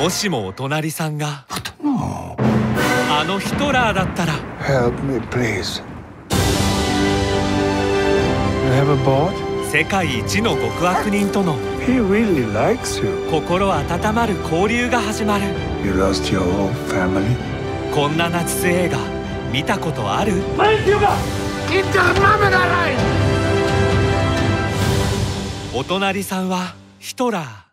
もしもお隣さんがあのヒトラーだったら。 Help me, please. You have a boat? 世界一の極悪人との He really likes you. 心温まる交流が始まる。 You lost your whole family? こんなナチス映画見たことある？ お隣さんはヒトラー。